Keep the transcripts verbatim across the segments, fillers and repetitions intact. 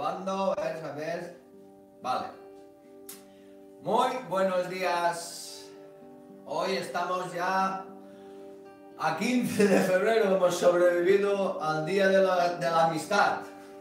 Probando, a ver, a ver. Vale. Muy buenos días. Hoy estamos ya a quince de febrero. Hemos sobrevivido al día de la, de la amistad.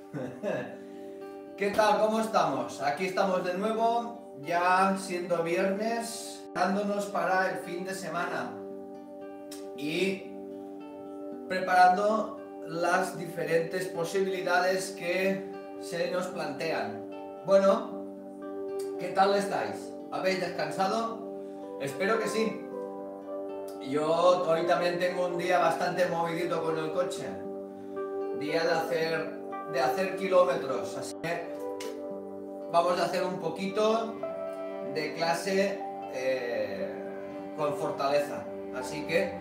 ¿Qué tal? ¿Cómo estamos? Aquí estamos de nuevo, ya siendo viernes, dándonos para el fin de semana y preparando las diferentes posibilidades que se nos plantean. Bueno, ¿qué tal estáis? ¿Habéis descansado? Espero que sí. Yo hoy también tengo un día bastante movidito con el coche. Día de hacer, de hacer kilómetros, así que vamos a hacer un poquito de clase eh, con fortaleza. Así que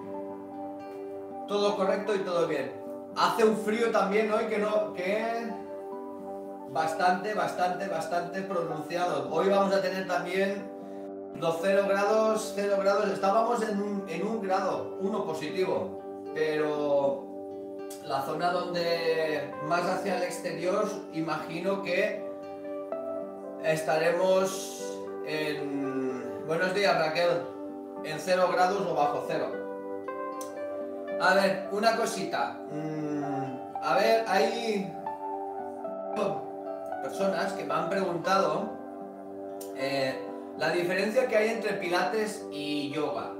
todo correcto y todo bien. Hace un frío también hoy que no, que bastante, bastante, bastante pronunciado. Hoy vamos a tener también los cero grados, cero grados. Estábamos en un, en un grado, uno positivo, pero la zona donde más hacia el exterior, imagino que estaremos en... Buenos días, Raquel. En cero grados o bajo cero. A ver, una cosita. Mm, a ver, hay personas que me han preguntado eh, la diferencia que hay entre pilates y yoga.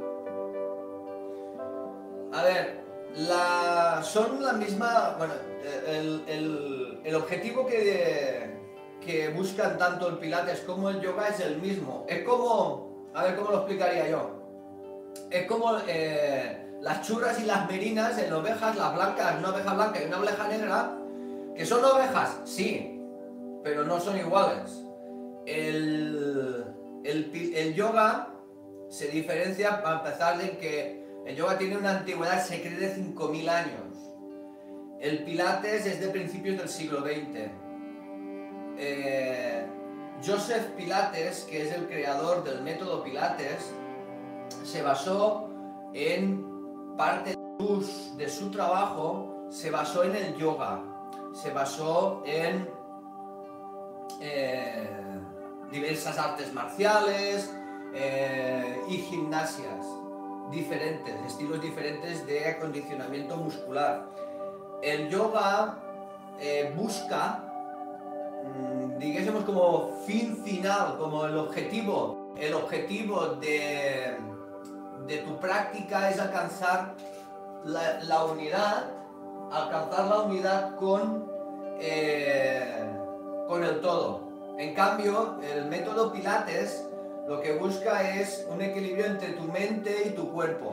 A ver, la, son la misma... Bueno, el, el, el objetivo que, que buscan tanto el pilates como el yoga es el mismo. Es como... A ver, ¿cómo lo explicaría yo? Es como... Eh, las churras y las merinas en ovejas, las blancas, una oveja blanca y una oveja negra, que son ovejas, sí, pero no son iguales. El, el, el yoga se diferencia, para empezar, en que el yoga tiene una antigüedad, se cree, de cinco mil años. El pilates es de principios del siglo veinte. Eh, Joseph Pilates, que es el creador del método Pilates, se basó en... parte de, de su trabajo se basó en el yoga, se basó en eh, diversas artes marciales eh, y gimnasias diferentes, estilos diferentes de acondicionamiento muscular. El yoga eh, busca, mmm, digamos, como fin final, como el objetivo, el objetivo de... de tu práctica es alcanzar la, la unidad, alcanzar la unidad con, eh, con el todo. En cambio, el método Pilates lo que busca es un equilibrio entre tu mente y tu cuerpo.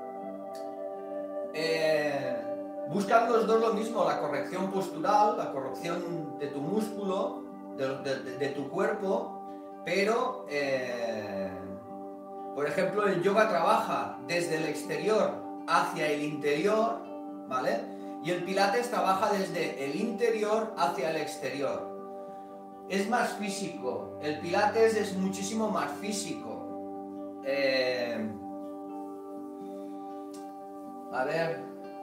Eh, buscan los dos lo mismo, la corrección postural, la corrección de tu músculo, de, de, de tu cuerpo, pero... Eh, Por ejemplo, el yoga trabaja desde el exterior hacia el interior, ¿vale? Y el pilates trabaja desde el interior hacia el exterior. Es más físico, el pilates es muchísimo más físico. Eh... A ver...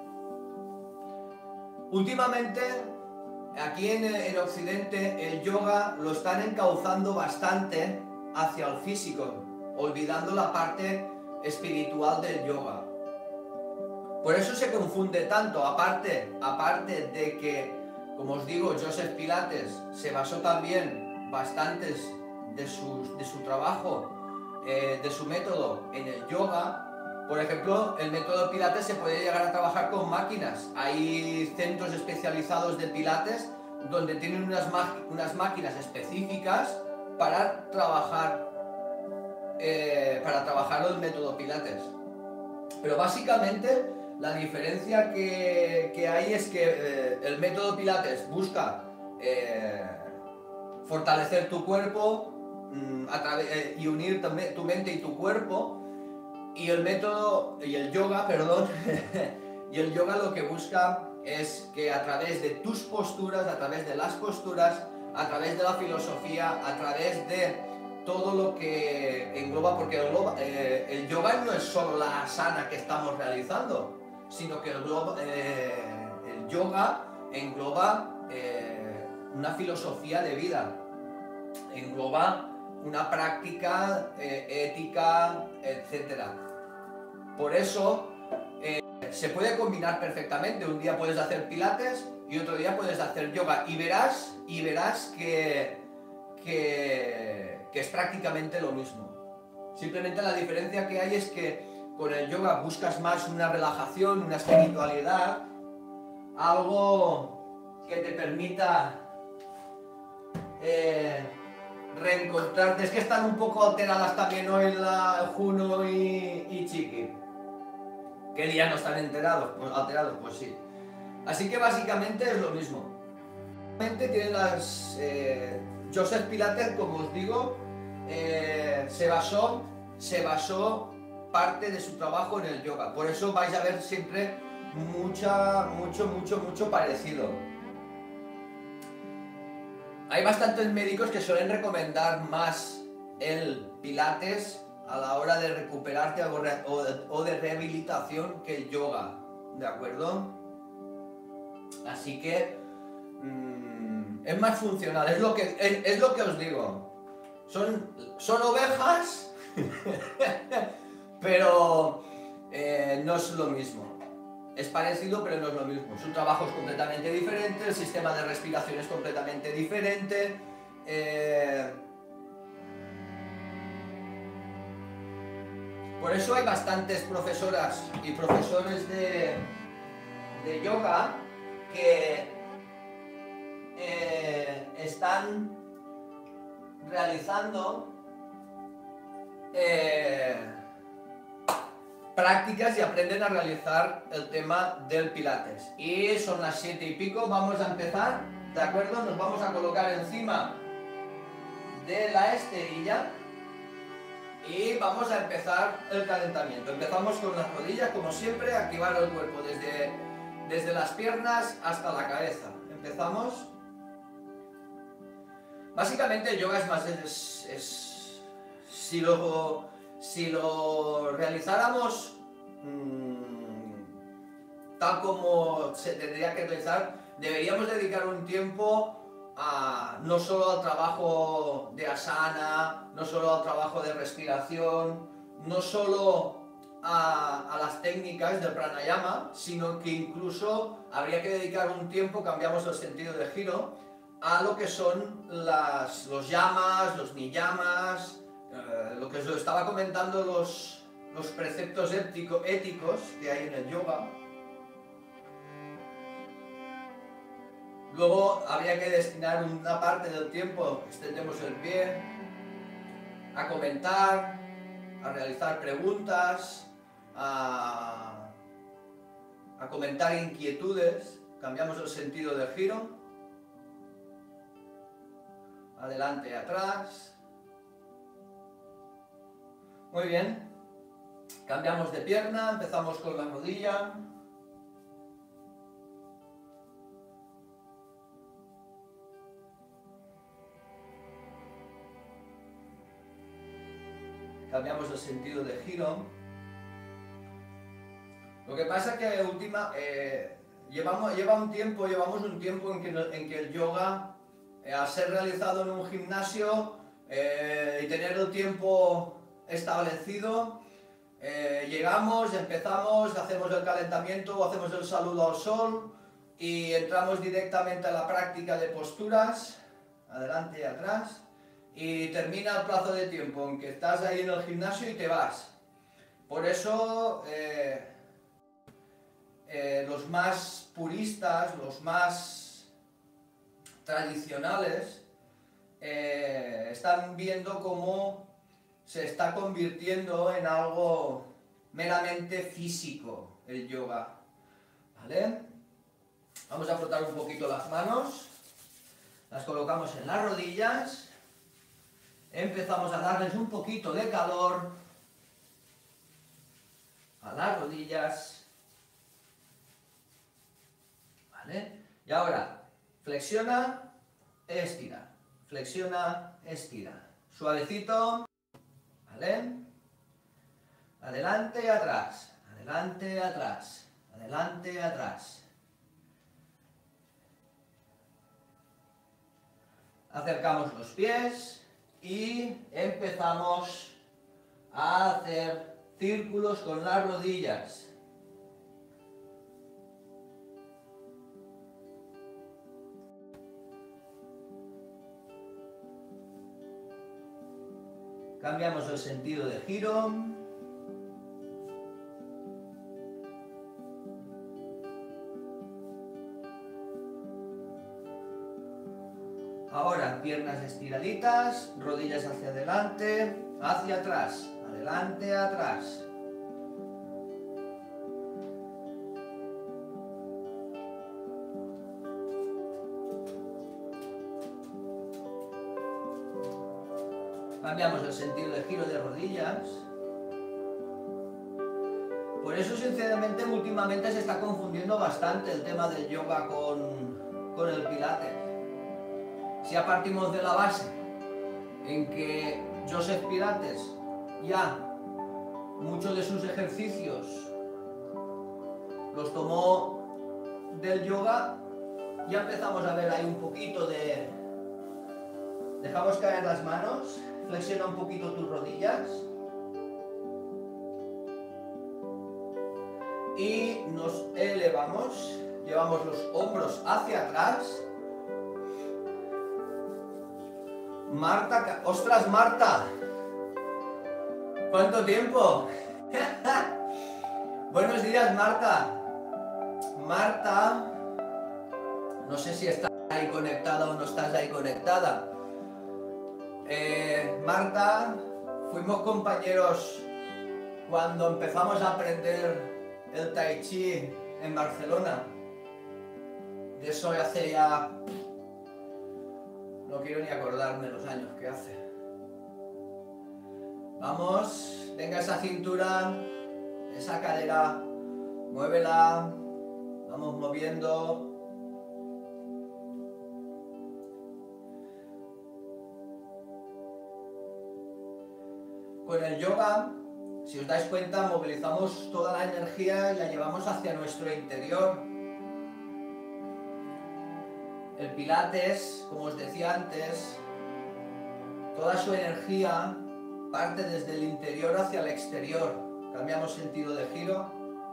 Últimamente, aquí en, en Occidente, el yoga lo están encauzando bastante hacia el físico, olvidando la parte espiritual del yoga. Por eso se confunde tanto, aparte, aparte de que, como os digo, Joseph Pilates se basó también bastantes de su, de su trabajo, eh, de su método en el yoga. Por ejemplo, el método Pilates se puede llegar a trabajar con máquinas. Hay centros especializados de Pilates donde tienen unas, unas máquinas específicas para trabajar Eh, para trabajar el método Pilates. Pero básicamente la diferencia que, que hay es que eh, el método Pilates busca eh, fortalecer tu cuerpo mm, a través, eh, y unir tu, tu mente y tu cuerpo, y el método y el yoga, perdón, y el yoga lo que busca es que a través de tus posturas, a través de las posturas, a través de la filosofía, a través de todo lo que engloba, porque engloba, eh, el yoga no es solo la asana que estamos realizando, sino que el, globa, eh, el yoga engloba eh, una filosofía de vida, engloba una práctica eh, ética, etcétera. Por eso eh, se puede combinar perfectamente. Un día puedes hacer pilates y otro día puedes hacer yoga y verás, y verás que, que, que es prácticamente lo mismo. Simplemente la diferencia que hay es que con el yoga buscas más una relajación, una espiritualidad, algo que te permita eh, reencontrarte. Es que están un poco alteradas también hoy la Juno y, y Chiqui. ¿Qué día no están enterados? Pues, alterados? Pues sí. Así que básicamente es lo mismo. Tiene las, eh, Joseph Pilates, como os digo, eh, se basó, se basó parte de su trabajo en el yoga. Por eso vais a ver siempre mucha, mucho, mucho, mucho parecido. Hay bastantes médicos que suelen recomendar más el Pilates a la hora de recuperarte o de rehabilitación que el yoga, ¿de acuerdo? Así que mmm, es más funcional, es lo que, es, es lo que os digo. Son, son ovejas, pero eh, no es lo mismo. Es parecido, pero no es lo mismo. Su trabajo es completamente diferente, el sistema de respiración es completamente diferente. Eh, por eso hay bastantes profesoras y profesores de, de yoga que eh, están realizando eh, prácticas y aprenden a realizar el tema del Pilates. Y son las siete y pico, vamos a empezar, ¿de acuerdo? Nos vamos a colocar encima de la esterilla y vamos a empezar el calentamiento. Empezamos con las rodillas, como siempre, activar el cuerpo desde, desde las piernas hasta la cabeza. Empezamos. Básicamente el yoga es más, es, es, si, lo, si lo realizáramos mmm, tal como se tendría que realizar, deberíamos dedicar un tiempo a, no solo al trabajo de asana, no solo al trabajo de respiración, no solo a, a las técnicas del pranayama, sino que incluso habría que dedicar un tiempo, cambiamos el sentido de giro, a lo que son las, los yamas, los niyamas, eh, lo que os estaba comentando, los, los preceptos ético, éticos que hay en el yoga. Luego habría que destinar una parte del tiempo, extendemos el pie, a comentar, a realizar preguntas, a, a comentar inquietudes, cambiamos el sentido del giro, adelante y atrás. Muy bien, cambiamos de pierna, empezamos con la rodilla. Cambiamos el sentido de giro. Lo que pasa es que última, eh, llevamos, lleva un tiempo, llevamos un tiempo en que, en que el yoga, eh, al ser realizado en un gimnasio eh, y tener el tiempo establecido, eh, llegamos, empezamos, hacemos el calentamiento, hacemos el saludo al sol y entramos directamente a la práctica de posturas, adelante y atrás. Y termina el plazo de tiempo en que estás ahí en el gimnasio y te vas. Por eso eh, eh, los más puristas, los más tradicionales, eh, están viendo cómo se está convirtiendo en algo meramente físico el yoga. ¿Vale? Vamos a frotar un poquito las manos, las colocamos en las rodillas. Empezamos a darles un poquito de calor a las rodillas. ¿Vale? Y ahora, flexiona, estira. Flexiona, estira. Suavecito. ¿Vale? Adelante y atrás. Adelante y atrás. Adelante y atrás. Acercamos los pies y empezamos a hacer círculos con las rodillas. Cambiamos el sentido de giro. Ahora, piernas estiraditas, rodillas hacia adelante, hacia atrás, adelante, atrás. Cambiamos el sentido de giro de rodillas. Por eso, sinceramente, últimamente se está confundiendo bastante el tema del yoga con, con el pilates. Si ya partimos de la base en que Joseph Pilates ya muchos de sus ejercicios los tomó del yoga, ya empezamos a ver ahí un poquito de... Dejamos caer las manos, flexiona un poquito tus rodillas y nos elevamos, llevamos los hombros hacia atrás. Marta, ostras Marta, ¿cuánto tiempo? Buenos días Marta. Marta, no sé si estás ahí conectada o no estás ahí conectada. Eh, Marta, fuimos compañeros cuando empezamos a aprender el Tai Chi en Barcelona. De eso hace ya... No quiero ni acordarme los años que hace. Vamos, tenga esa cintura, esa cadera, muévela, vamos moviendo. Con el yoga, si os dais cuenta, movilizamos toda la energía y la llevamos hacia nuestro interior. El pilates, como os decía antes, toda su energía parte desde el interior hacia el exterior. Cambiamos sentido de giro.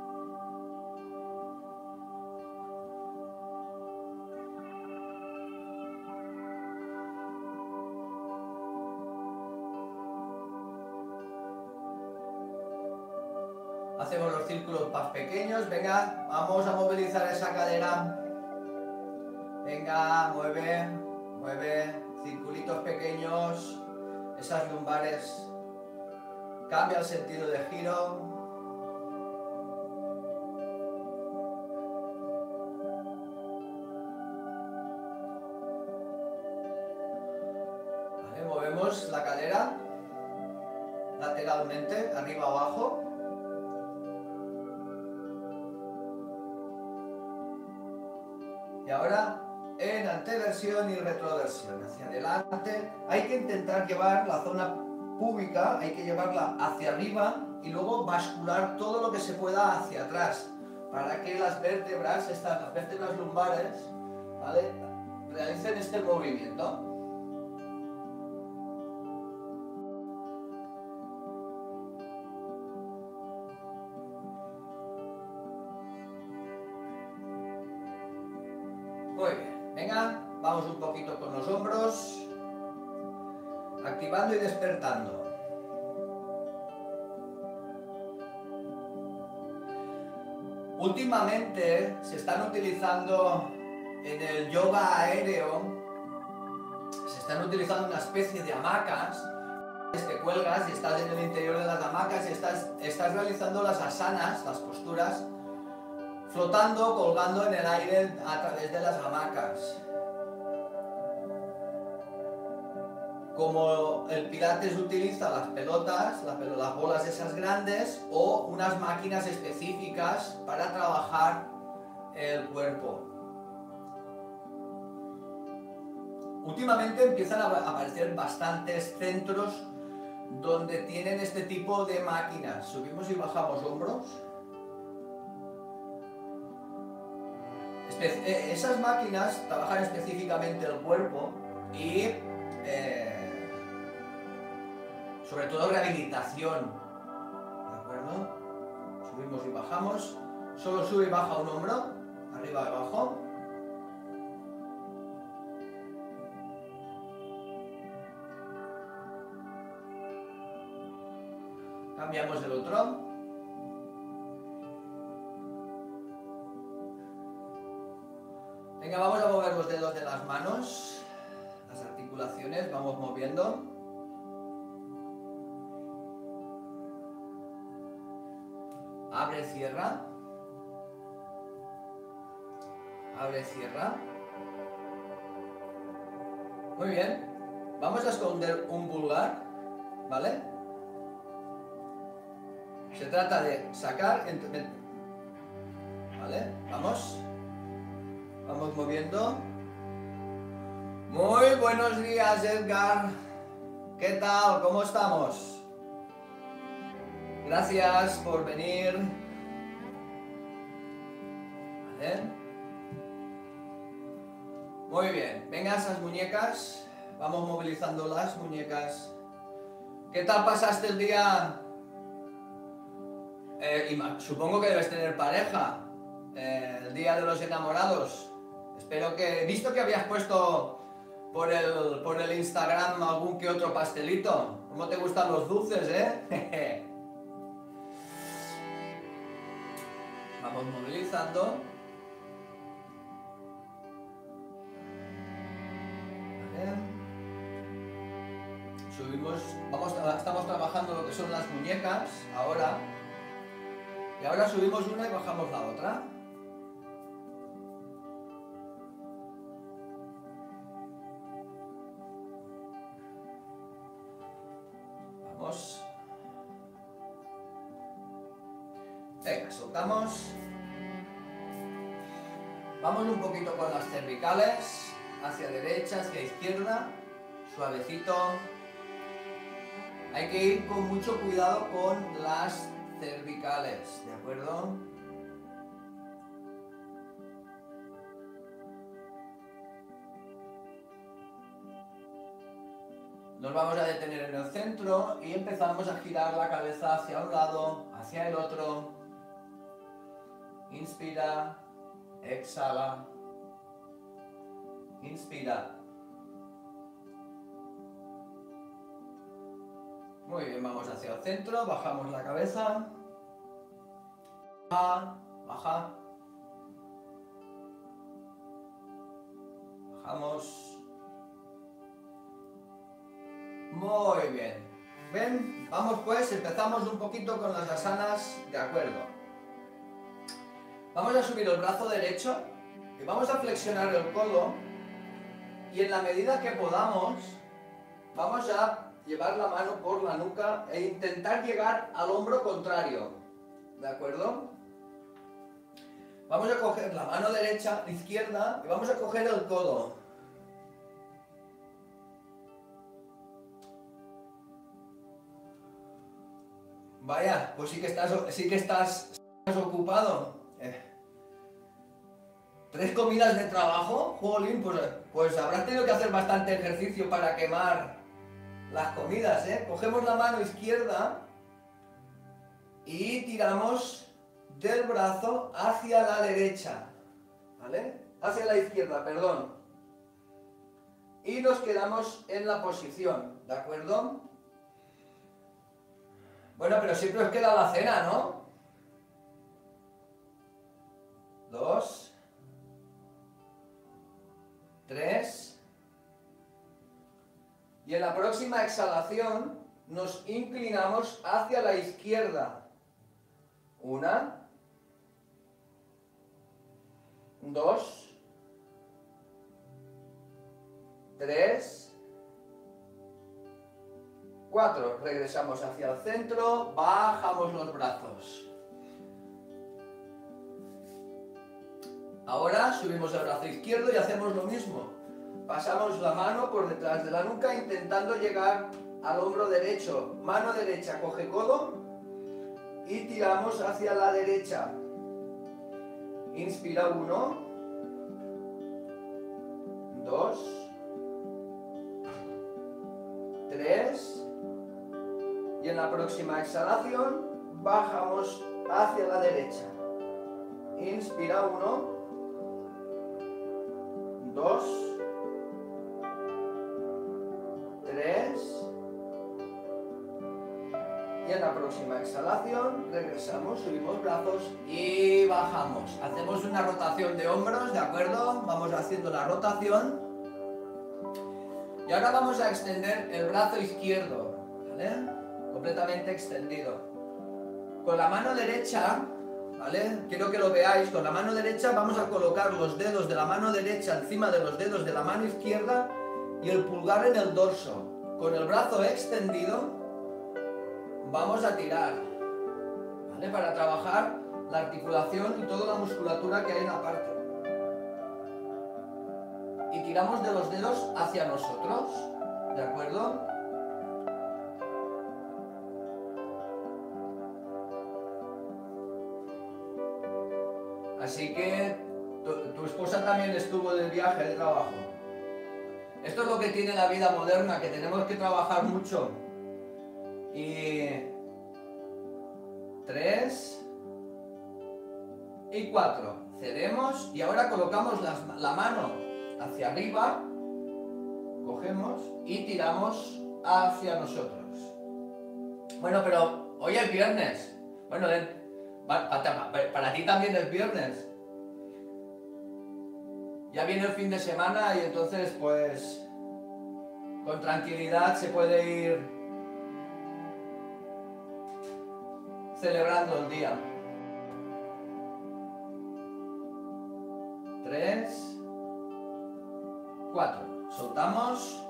Hacemos los círculos más pequeños. Venga, vamos a movilizar esa cadera. Venga, mueve, mueve, circulitos pequeños, esas lumbares. Cambia el sentido de giro. Vale, movemos la cadera lateralmente, arriba abajo. Y ahora en anteversión y retroversión, hacia adelante. Hay que intentar llevar la zona púbica, hay que llevarla hacia arriba y luego bascular todo lo que se pueda hacia atrás, para que las vértebras, estas, las vértebras lumbares, ¿vale?, realicen este movimiento. Muy bien, venga, vamos un poquito con los hombros, activando y despertando. Últimamente se están utilizando en el yoga aéreo, se están utilizando una especie de hamacas. Te cuelgas y estás en el interior de las hamacas y estás, estás realizando las asanas, las posturas, flotando, colgando en el aire a través de las hamacas. Como el pilates utiliza las pelotas, las, las bolas esas grandes, o unas máquinas específicas para trabajar el cuerpo. Últimamente empiezan a aparecer bastantes centros donde tienen este tipo de máquinas. Subimos y bajamos hombros. Espe- esas máquinas trabajan específicamente el cuerpo y eh, sobre todo rehabilitación, ¿de acuerdo? Subimos y bajamos, solo sube y baja un hombro, arriba y abajo. Cambiamos el otro. Venga, vamos a mover los dedos de las manos, las articulaciones, vamos moviendo. Abre, cierra. Abre, cierra. Muy bien. Vamos a esconder un pulgar, ¿vale? Se trata de sacar, ¿vale? Vamos. Vamos moviendo. Muy buenos días, Edgar. ¿Qué tal? ¿Cómo estamos? Gracias por venir. ¿Vale? Muy bien. Venga, esas muñecas. Vamos movilizando las muñecas. ¿Qué tal pasaste el día? Eh, supongo que debes tener pareja. Eh, el día de los enamorados. Espero que... He visto que habías puesto por el, por el Instagram algún que otro pastelito. ¿Cómo te gustan los dulces, eh? Vamos movilizando. Vale. Subimos, vamos, estamos trabajando lo que son las muñecas ahora. Y ahora subimos una y bajamos la otra. Vamos. Venga, soltamos. Vamos un poquito con las cervicales, hacia derecha, hacia izquierda, suavecito. Hay que ir con mucho cuidado con las cervicales, ¿de acuerdo? Nos vamos a detener en el centro y empezamos a girar la cabeza hacia un lado, hacia el otro. Inspira, exhala, inspira. Muy bien, vamos hacia el centro, bajamos la cabeza. Baja, baja. Bajamos. Muy bien. ¿Ven? Vamos pues, empezamos un poquito con las asanas, de acuerdo. Vamos a subir el brazo derecho y vamos a flexionar el codo y en la medida que podamos vamos a llevar la mano por la nuca e intentar llegar al hombro contrario, ¿de acuerdo? Vamos a coger la mano derecha, izquierda y vamos a coger el codo. Vaya, pues sí que estás, sí que estás, estás ocupado. Eh. ¿Tres comidas de trabajo? Jolín, pues, pues habrás tenido que hacer bastante ejercicio para quemar las comidas, ¿eh? Cogemos la mano izquierda y tiramos del brazo hacia la derecha, ¿vale? Hacia la izquierda, perdón. Y nos quedamos en la posición, ¿de acuerdo? Bueno, pero siempre os queda la cena, ¿no? Dos. Tres. Y en la próxima exhalación nos inclinamos hacia la izquierda. Una. Dos. Tres. Cuatro. Regresamos hacia el centro, bajamos los brazos. Ahora subimos el brazo izquierdo y hacemos lo mismo. Pasamos la mano por detrás de la nuca intentando llegar al hombro derecho. Mano derecha coge codo y tiramos hacia la derecha. Inspira uno, dos, tres, y en la próxima exhalación bajamos hacia la derecha. Inspira, uno, dos, tres, y en la próxima exhalación regresamos, subimos brazos y bajamos. Hacemos una rotación de hombros, ¿de acuerdo? Vamos haciendo la rotación. Y ahora vamos a extender el brazo izquierdo, ¿vale? Completamente extendido. Con la mano derecha, ¿vale? Quiero que lo veáis. Con la mano derecha vamos a colocar los dedos de la mano derecha encima de los dedos de la mano izquierda y el pulgar en el dorso. Con el brazo extendido vamos a tirar, ¿vale? Para trabajar la articulación y toda la musculatura que hay en la parte. Y tiramos de los dedos hacia nosotros, ¿de acuerdo? Así que tu, tu esposa también estuvo de viaje de trabajo. Esto es lo que tiene la vida moderna, que tenemos que trabajar mucho. Y tres y cuatro. Cedemos y ahora colocamos las, la mano hacia arriba, cogemos y tiramos hacia nosotros. Bueno, pero hoy es viernes. Bueno, para ti también es viernes. Ya viene el fin de semana y entonces pues con tranquilidad se puede ir celebrando el día. Tres, cuatro. Soltamos.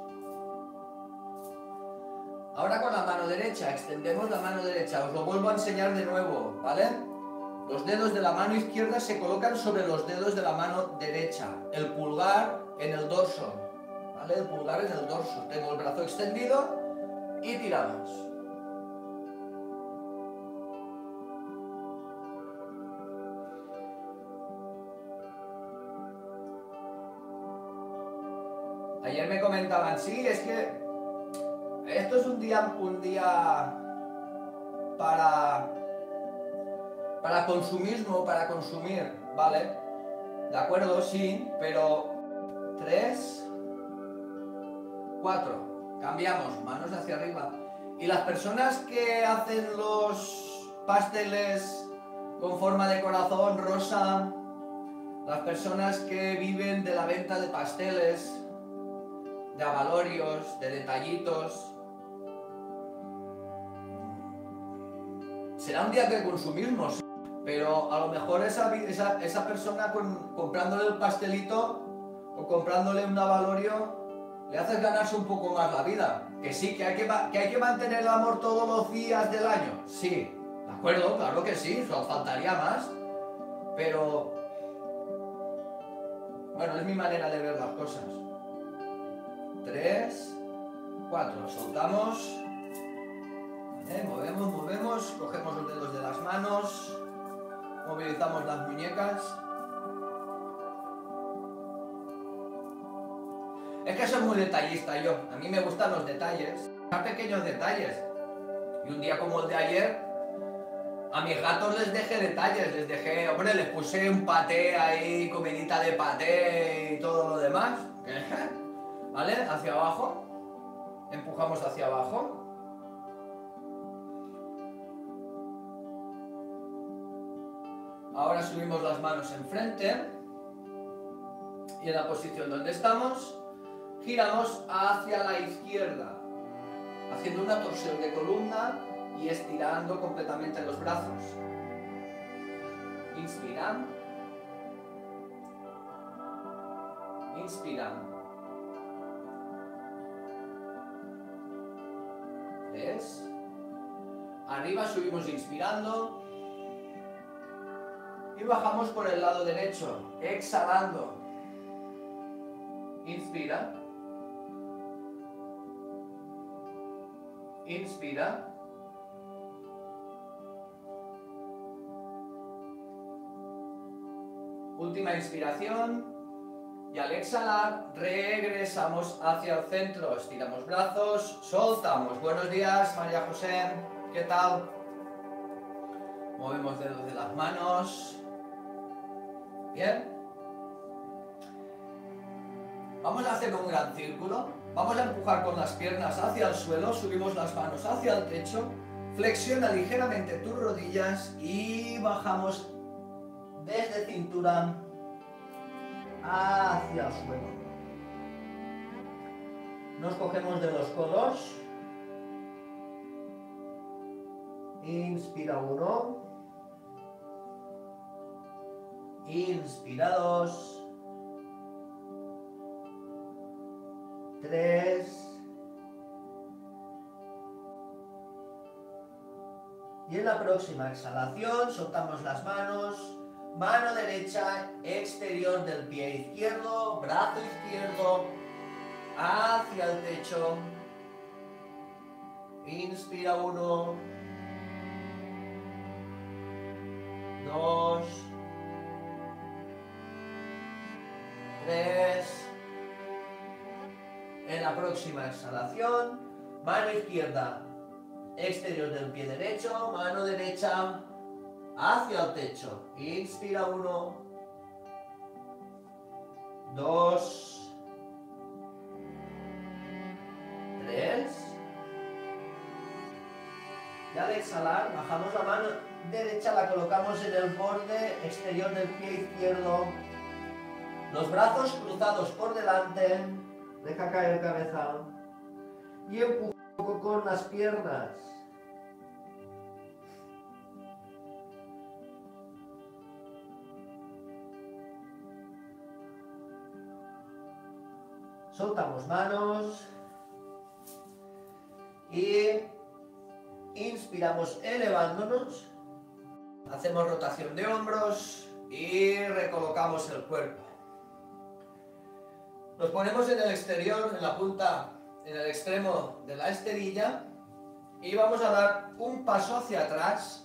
Ahora con la mano derecha, extendemos la mano derecha. Os lo vuelvo a enseñar de nuevo, ¿vale? Los dedos de la mano izquierda se colocan sobre los dedos de la mano derecha. El pulgar en el dorso, ¿vale? El pulgar en el dorso. Tengo el brazo extendido y tiramos. Ayer me comentaban, sí, es que esto es un día, un día para, para consumismo, para consumir, ¿vale? De acuerdo, sí, pero tres, cuatro, cambiamos, manos hacia arriba. Y las personas que hacen los pasteles con forma de corazón rosa, las personas que viven de la venta de pasteles, de abalorios, de detallitos, será un día de consumismo, sí, pero a lo mejor esa, esa, esa persona con, comprándole el pastelito o comprándole un abalorio le haces ganarse un poco más la vida. Que sí, que hay que, que hay que mantener el amor todos los días del año, sí, de acuerdo, claro que sí, solo faltaría más, pero bueno, es mi manera de ver las cosas. Tres, cuatro, soltamos, ¿vale? Movemos, movemos, cogemos los dedos de las manos, movilizamos las muñecas. Es que soy muy detallista yo, a mí me gustan los detalles, más pequeños detalles. Y un día como el de ayer, a mis gatos les dejé detalles, les dejé, hombre, les puse un paté ahí, comidita de paté y todo lo demás. ¿Vale? Hacia abajo. Empujamos hacia abajo. Ahora subimos las manos enfrente. Y en la posición donde estamos, giramos hacia la izquierda, haciendo una torsión de columna y estirando completamente los brazos. Inspira. Inspira. ¿Ves? Arriba subimos inspirando y bajamos por el lado derecho, exhalando. Inspira. Inspira. Última inspiración. Y al exhalar, regresamos hacia el centro. Estiramos brazos, soltamos. Buenos días, María José. ¿Qué tal? Movemos dedos de las manos. Bien. Vamos a hacer un gran círculo. Vamos a empujar con las piernas hacia el suelo. Subimos las manos hacia el techo. Flexiona ligeramente tus rodillas y bajamos desde cintura hacia el suelo. Nos cogemos de los codos. Inspira uno. Inspira dos. Tres. Y en la próxima exhalación soltamos las manos. Mano derecha, exterior del pie izquierdo, brazo izquierdo, hacia el techo. Inspira uno, dos, tres. En la próxima exhalación, mano izquierda, exterior del pie derecho, mano derecha, hacia el techo. Inspira uno, dos, tres. Y al exhalar, bajamos la mano derecha, la colocamos en el borde exterior del pie izquierdo. Los brazos cruzados por delante. Deja caer cabeza. Y empuja un poco con las piernas. Soltamos manos y inspiramos elevándonos, hacemos rotación de hombros y recolocamos el cuerpo. Nos ponemos en el exterior, en la punta, en el extremo de la esterilla y vamos a dar un paso hacia atrás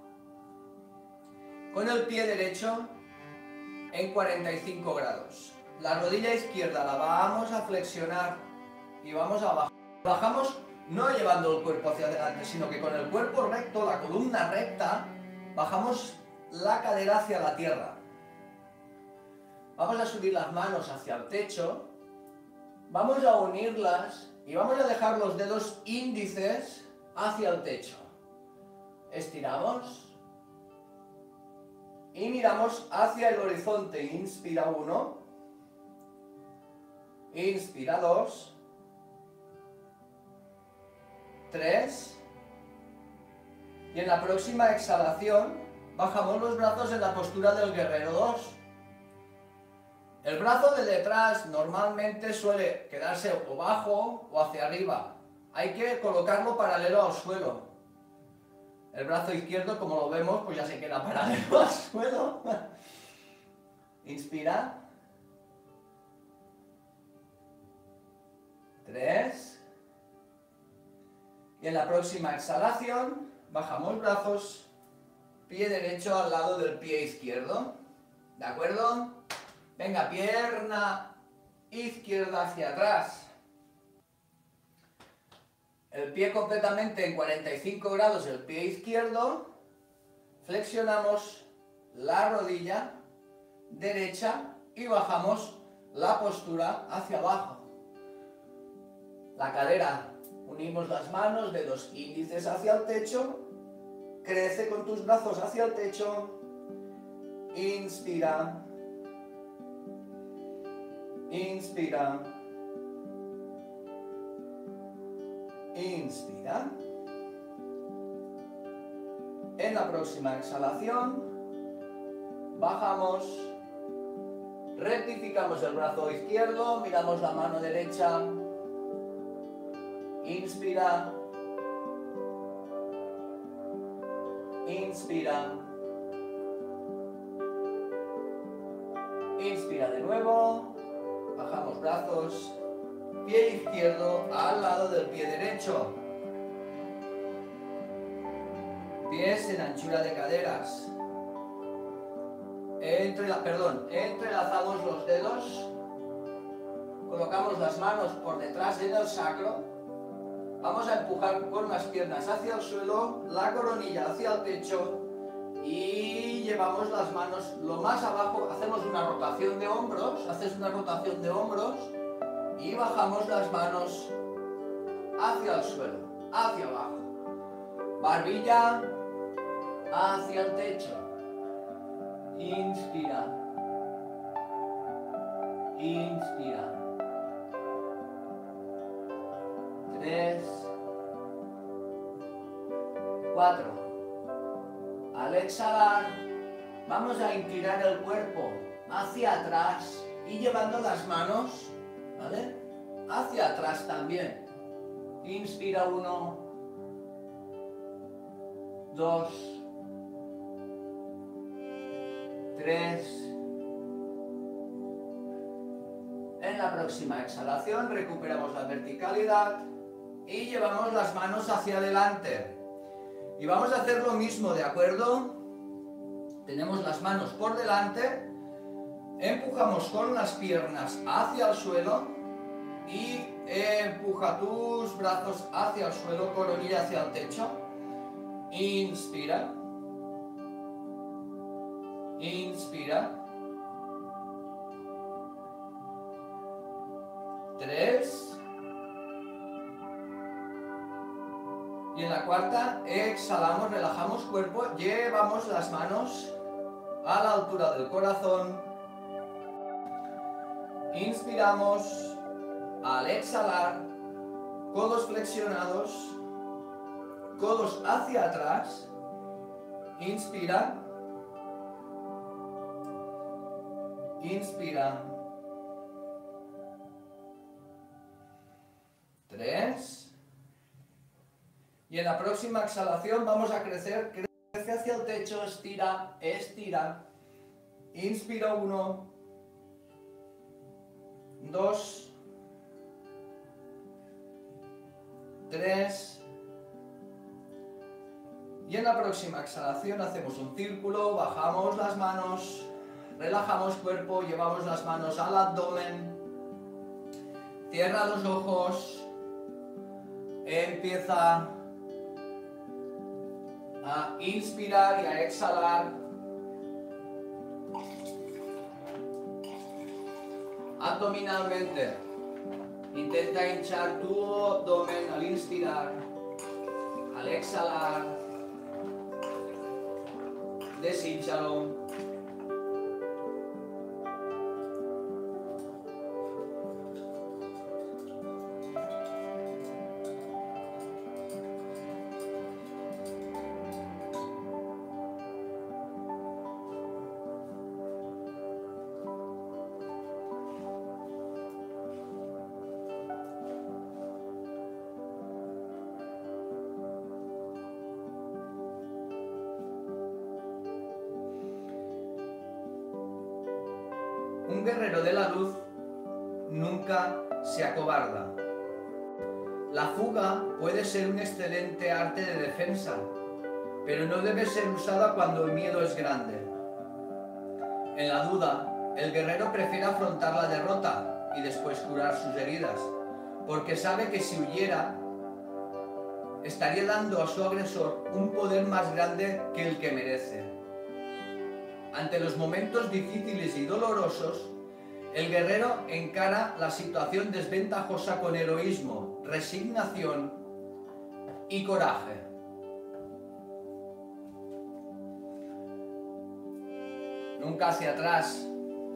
con el pie derecho en cuarenta y cinco grados. La rodilla izquierda la vamos a flexionar y vamos a bajar. Bajamos no llevando el cuerpo hacia adelante, sino que con el cuerpo recto, la columna recta, bajamos la cadera hacia la tierra. Vamos a subir las manos hacia el techo, vamos a unirlas y vamos a dejar los dedos índices hacia el techo. Estiramos y miramos hacia el horizonte. Inspira uno. Inspira dos, tres, y en la próxima exhalación bajamos los brazos en la postura del guerrero dos. El brazo de detrás normalmente suele quedarse o bajo o hacia arriba. Hay que colocarlo paralelo al suelo. El brazo izquierdo, como lo vemos, pues ya se queda paralelo al suelo. Inspira. Tres. Y en la próxima exhalación, bajamos brazos, pie derecho al lado del pie izquierdo. ¿De acuerdo? Venga, pierna izquierda hacia atrás. El pie completamente en cuarenta y cinco grados, el pie izquierdo. Flexionamos la rodilla derecha y bajamos la postura hacia abajo. La cadera, unimos las manos, dedos índices hacia el techo, crece con tus brazos hacia el techo, inspira, inspira, inspira. En la próxima exhalación, bajamos, rectificamos el brazo izquierdo, miramos la mano derecha. Inspira, inspira, inspira de nuevo, bajamos brazos, pie izquierdo al lado del pie derecho, pies en anchura de caderas, Entre, perdón, entrelazamos los dedos colocamos las manos por detrás en el sacro, vamos a empujar con las piernas hacia el suelo, la coronilla hacia el techo y llevamos las manos lo más abajo, hacemos una rotación de hombros, haces una rotación de hombros y bajamos las manos hacia el suelo, hacia abajo, barbilla hacia el techo, inspira, inspira, tres, cuatro, al exhalar vamos a inclinar el cuerpo hacia atrás y llevando las manos, ¿vale?, hacia atrás también. Inspira uno, dos, tres. En la próxima exhalación recuperamos la verticalidad y llevamos las manos hacia adelante. Y vamos a hacer lo mismo, ¿de acuerdo? Tenemos las manos por delante, empujamos con las piernas hacia el suelo y empuja tus brazos hacia el suelo, coronilla hacia el techo. Inspira. Inspira. Tres. Y en la cuarta exhalamos, relajamos cuerpo, llevamos las manos a la altura del corazón. Inspiramos. Al exhalar, codos flexionados, codos hacia atrás. Inspira. Inspira. Tres. Y en la próxima exhalación vamos a crecer, crece hacia el techo, estira, estira. Inspira uno, dos, tres, y en la próxima exhalación hacemos un círculo, bajamos las manos, relajamos cuerpo, llevamos las manos al abdomen, cierra los ojos, empieza a inspirar y a exhalar, abdominalmente. Intenta hinchar tu abdomen al inspirar, al exhalar, deshínchalo. Un guerrero de la luz nunca se acobarda. La fuga puede ser un excelente arte de defensa, pero no debe ser usada cuando el miedo es grande. En la duda, el guerrero prefiere afrontar la derrota y después curar sus heridas, porque sabe que si huyera, estaría dando a su agresor un poder más grande que el que merece. Ante los momentos difíciles y dolorosos, el guerrero encara la situación desventajosa con heroísmo, resignación y coraje. Nunca hacia atrás.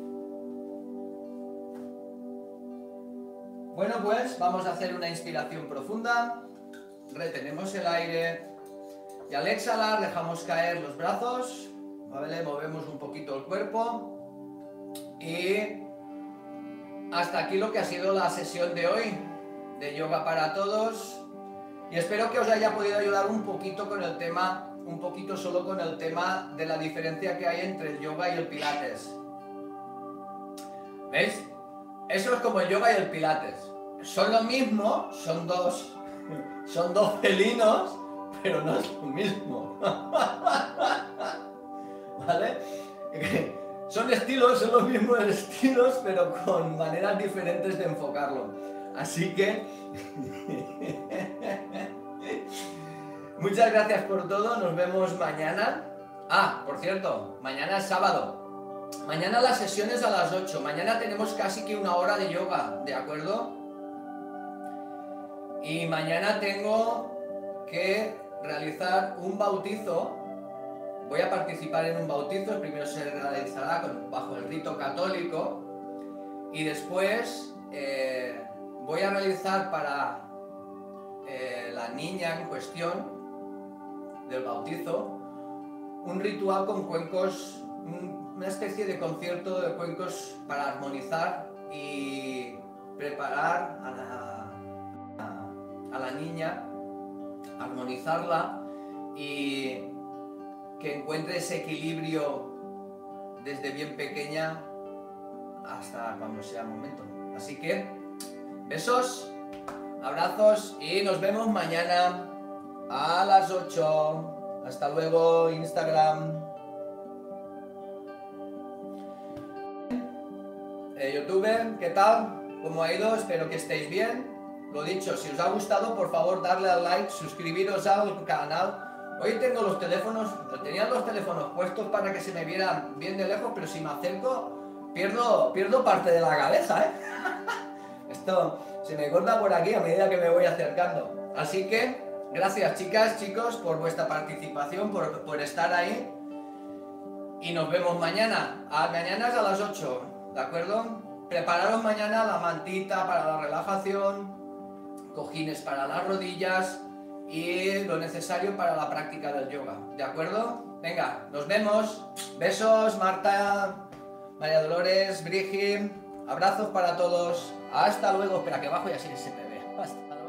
Bueno, pues vamos a hacer una inspiración profunda. Retenemos el aire y al exhalar dejamos caer los brazos. ¿Vale? Movemos un poquito el cuerpo y hasta aquí lo que ha sido la sesión de hoy de yoga para todos, y espero que os haya podido ayudar un poquito con el tema, un poquito solo con el tema de la diferencia que hay entre el yoga y el pilates. ¿Veis? Eso es como el yoga y el pilates. Son lo mismo, son dos, son dos felinos, pero no es lo mismo. ¿Vale? Son son estilos, son los mismos estilos, pero con maneras diferentes de enfocarlo. Así que... muchas gracias por todo, nos vemos mañana. Ah, por cierto, mañana es sábado. Mañana las sesiones a las ocho. Mañana tenemos casi que una hora de yoga, ¿de acuerdo? Y mañana tengo que realizar un bautizo. Voy a participar en un bautizo. El primero se realizará con, bajo el rito católico. Y después eh, voy a realizar para eh, la niña en cuestión del bautizo un ritual con cuencos, una especie de concierto de cuencos para armonizar y preparar a la, a, a la niña, armonizarla y que encuentre ese equilibrio desde bien pequeña hasta cuando sea el momento. Así que besos, abrazos y nos vemos mañana a las ocho. Hasta luego, Instagram. Eh, YouTube, ¿qué tal? ¿Cómo ha ido? Espero que estéis bien. Lo dicho, si os ha gustado, por favor, darle al like, suscribiros al canal. Hoy tengo los teléfonos, tenía los teléfonos puestos para que se me vieran bien de lejos, pero si me acerco, pierdo, pierdo parte de la cabeza, ¿eh? Esto se me corta por aquí a medida que me voy acercando. Así que... gracias chicas, chicos, por vuestra participación, por, por estar ahí. Y nos vemos mañana. A, mañana es a las ocho, ¿de acuerdo? Prepararos mañana la mantita para la relajación, cojines para las rodillas y lo necesario para la práctica del yoga, ¿de acuerdo? Venga, nos vemos. Besos, Marta, María Dolores, Brigitte. Abrazos para todos. Hasta luego. Espera, que bajo y así se me ve. Hasta luego.